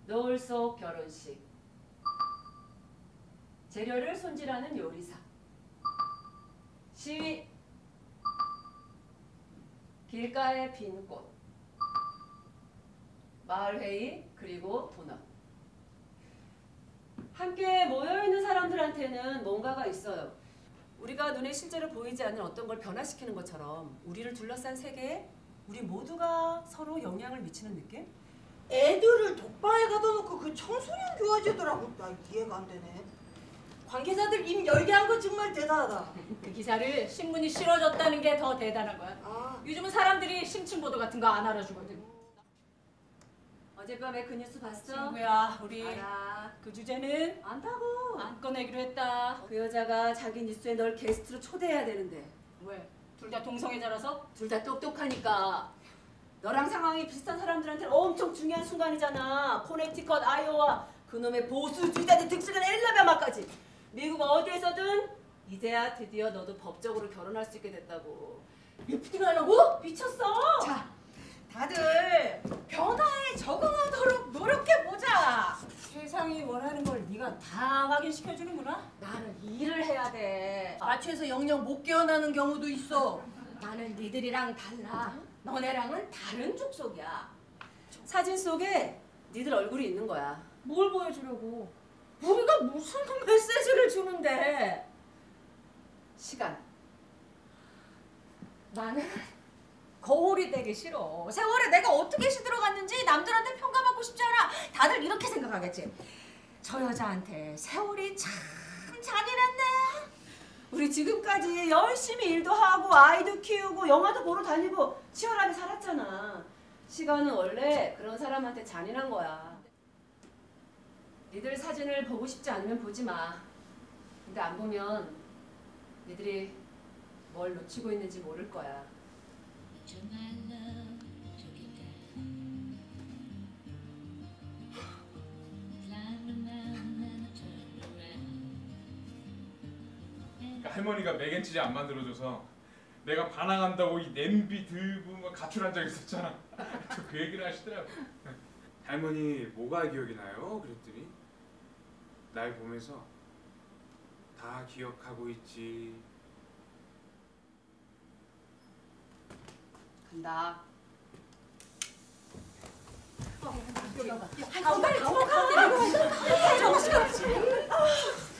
노을 속 결혼식. 재료를 손질하는 요리사. 시위. 길가의 빈 꽃. 마을회의, 그리고 본업. 함께 모여있는 사람들한테는 뭔가가 있어요. 우리가 눈에 실제로 보이지 않는 어떤 걸 변화시키는 것처럼 우리를 둘러싼 세계에 우리 모두가 서로 영향을 미치는 느낌? 애들을 독방에 가둬놓고 그 청소년 교화제더라고. 나 이해가 안 되네. 관계자들 입 열게 한 거 정말 대단하다. 그 기사를 신문이 실어줬다는 게 더 대단한 거야. 요즘은 사람들이 심층 보도 같은 거 안 알아주거든. 어젯밤에 그 뉴스 봤어? 친구야, 우리 알아. 그 주제는 안다고. 안 꺼내기로 했다. 그 여자가 자기 뉴스에 널 게스트로 초대해야 되는데. 왜? 둘 다 동성애자라서? 둘 다 똑똑하니까. 너랑 상황이 비슷한 사람들한테는 엄청 중요한 순간이잖아. 코네티컷, 아이오와 그놈의 보수주의자들 득실한 엘라바마까지. 미국 어디에서든 이제야 드디어 너도 법적으로 결혼할 수 있게 됐다고. 리프팅하려고? 미쳤어. 자, 다들 변화에 적응하도록 노력해보자. 세상이 원하는 걸 네가 다 확인시켜주는구나. 나는 일을 해야 돼. 마취해서 영영 못 깨어나는 경우도 있어. 나는 니들이랑 달라. 너네랑은 다른 족속이야. 사진 속에 니들 얼굴이 있는 거야. 뭘 보여주려고? 우리가 무슨 메시지를 주는데. 시간. 나는 거울이 되기 싫어. 세월에 내가 어떻게 시들어갔는지 남들한테 평가받고 싶지 않아. 다들 이렇게 생각하겠지. 저 여자한테 세월이 참 잔인했네. 우리 지금까지 열심히 일도 하고 아이도 키우고 영화도 보러 다니고 치열하게 살았잖아. 시간은 원래 그런 사람한테 잔인한 거야. 니들 사진을 보고 싶지 않으면 보지 마. 근데 안 보면 니들이 뭘 놓치고 있는지 모를 거야. 할머니가 맥앤치즈 안 만들어줘서 내가 반항한다고 이 냄비 들고 막 가출한 적 있었잖아. 저 그 얘기를 하시더라고. 할머니 뭐가 기억이 나요? 그랬더니 날 보면서 다 기억하고 있지. 간다. 빨리 가운데.